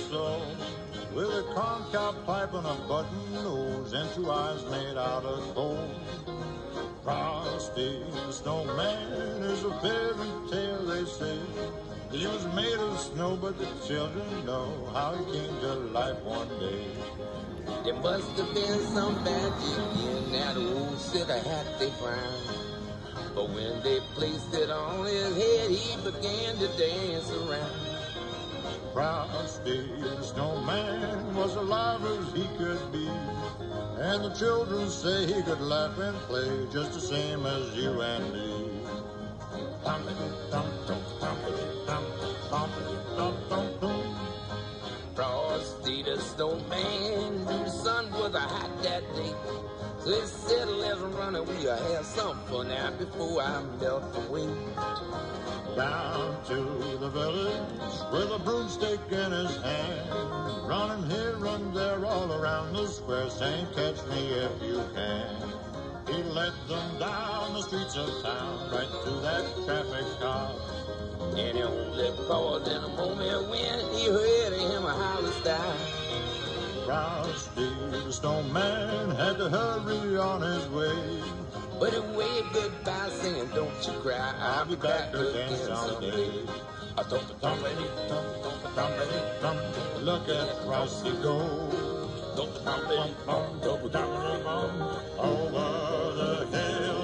so, with a corncob pipe and a button nose and two eyes made out of coal. Frosty the Snowman is a fairy tale, they say. He was made of snow, but the children know how he came to life one day. There must have been some magic in that old silver hat they found. But when they placed it on his head, he began to dance around. Frosty the Snowman was alive as he could be, and the children say he could laugh and play just the same as you and me. Frosty the Snowman knew the sun was hot that day, so he said, let's run and we'll have some fun now before I melt away. Down to the village with a broomstick in his hand, running here, run there, all around the square, saying, catch me if you can. He led them down the streets of town, right to that traffic cop. And he only paused in a moment when he heard him holler style. Frosty the Snowman had to hurry on his way, but he waved goodbye saying, don't you cry, I'll be back again someday. Look at Frosty go. Over the hill